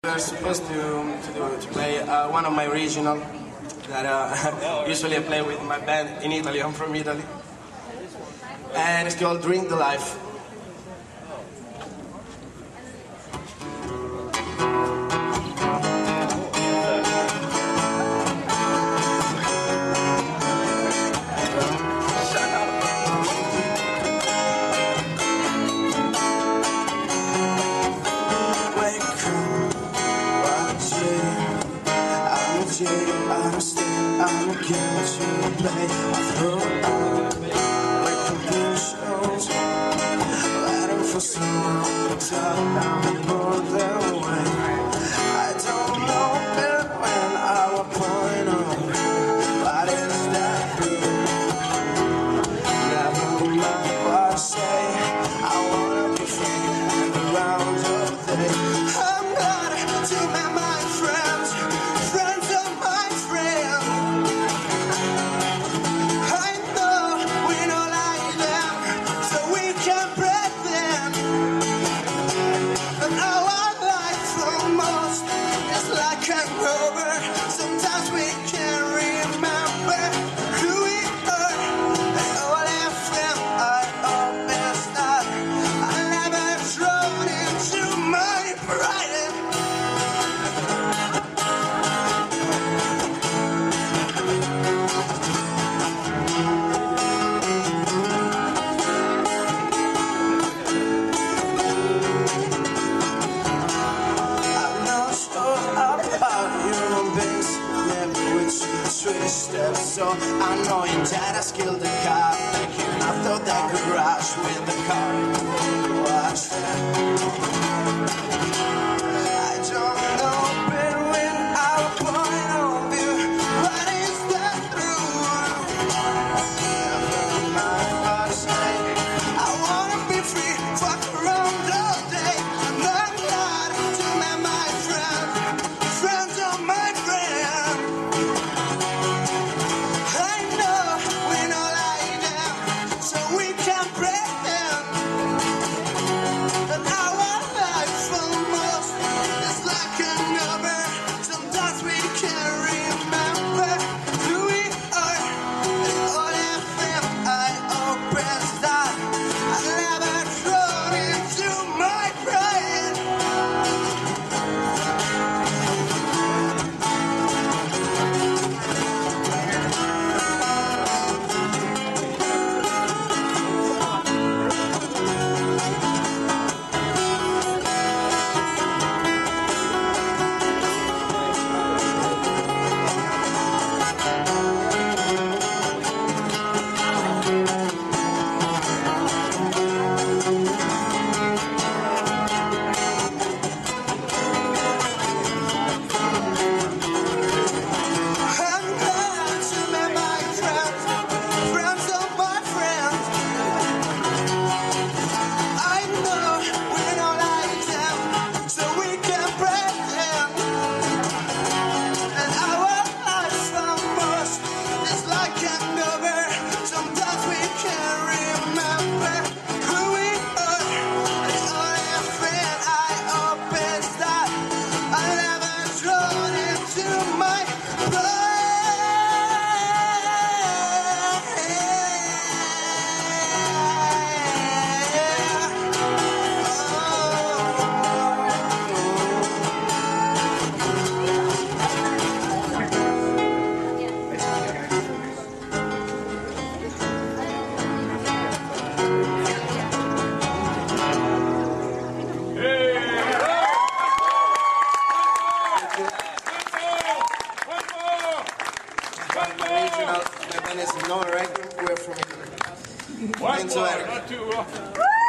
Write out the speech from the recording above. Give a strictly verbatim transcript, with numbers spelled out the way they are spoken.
We're supposed to, to, do, to play uh, one of my regional that uh, usually I play with my band in Italy. I'm from Italy. And it's called Drink the Life. I'm still, I'm a game to play. I throw out recognitions, waiting for someone to talk. I'm more than away. I don't know it when I will point on. What is that good? Never mind what I say. I wanna be free and around all day. I'm not to my mind, friends. Friends of my friends. I know we don't like them, so we can break them. But our life from most is like an over. Sometimes we can't remember who we are. And all of them I always thought I never thrown into my pride. Twisted, so I know in that I skilled the car, making after that garage with the car. Watch that. I don't know, but when I point on view, what is that through? Never mind what I say. I wanna be free, fuck around all day. I'm not glad to meet my friends, friends of my friends. My band is Nook, we're from Italy. One more, not two.